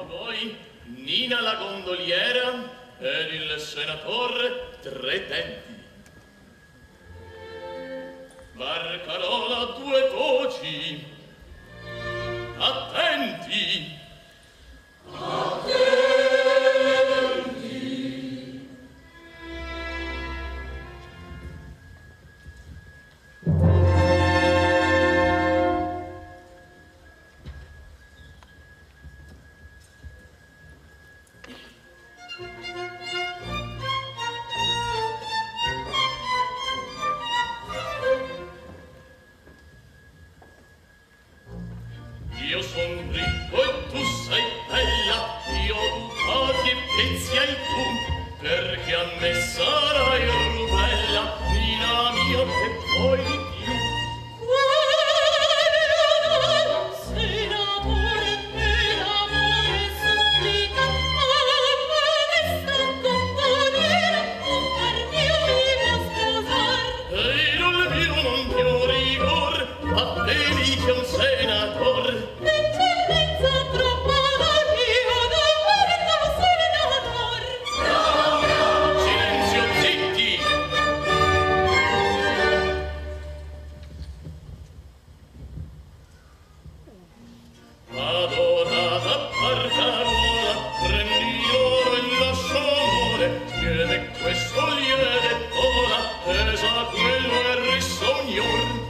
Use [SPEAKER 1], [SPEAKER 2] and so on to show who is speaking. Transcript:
[SPEAKER 1] voi Nina la gondoliera ed il senatore Tre Denti. Barcarola due voci. Attenti! Attenti! Io son ricco e tu sei bella, io ducati e pezzi hai tu, perché a me sarai rubella, Nina mia, che poi di più.
[SPEAKER 2] Quale onore, senatore, per amore supplica, a me sta componere, un par mio mi va sposar.
[SPEAKER 1] E il mio non più rigor, a te dice un senator.
[SPEAKER 2] L'eccellenza troppo d'io, d'amor senator.
[SPEAKER 1] Silenzio, zitti! Adorata Barcarola, prendi l'oro e lascia l'amore, chiede questo lieve ora, pesa quello e risognior.